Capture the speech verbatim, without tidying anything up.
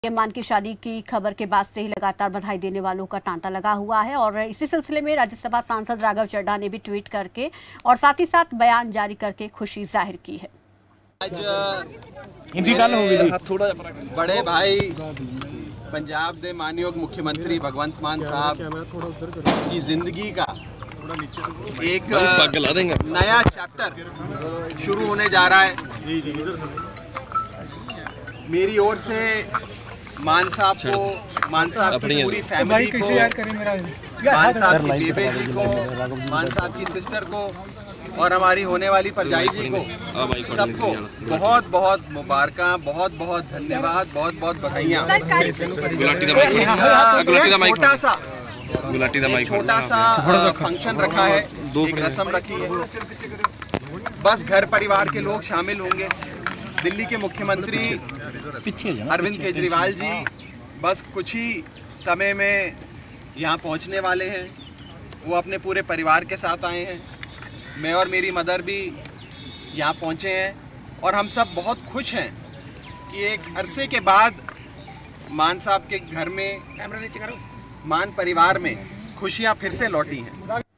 मान की शादी की खबर के बाद से ही लगातार बधाई देने वालों का तांता लगा हुआ है और इसी सिलसिले में राज्यसभा सांसद राघव चड्ढा ने भी ट्वीट करके और साथ ही साथ बयान जारी करके खुशी जाहिर की है। आज थोड़ा बड़े भाई पंजाब के मानयोग मुख्यमंत्री भगवंत मान साहब की जिंदगी का एक नया चैप्टर शुरू होने जा रहा है। मेरी ओर से मान साहब को, मान साहब की पूरी फैमिली को, मान साहब की बेबे जी को, मान साहब की सिस्टर को और हमारी होने वाली परजाई जी को, सबको बहुत बहुत मुबारकां, बहुत बहुत धन्यवाद, बहुत बहुत बधाइयाँ। छोटा सा छोटा सा फंक्शन रखा है, एक रस्म रखी है, बस घर परिवार के लोग शामिल होंगे। दिल्ली के मुख्यमंत्री अरविंद केजरीवाल जी बस कुछ ही समय में यहाँ पहुँचने वाले हैं। वो अपने पूरे परिवार के साथ आए हैं। मैं और मेरी मदर भी यहाँ पहुँचे हैं और हम सब बहुत खुश हैं कि एक अरसे के बाद मान साहब के घर में, मान परिवार में खुशियाँ फिर से लौटी हैं।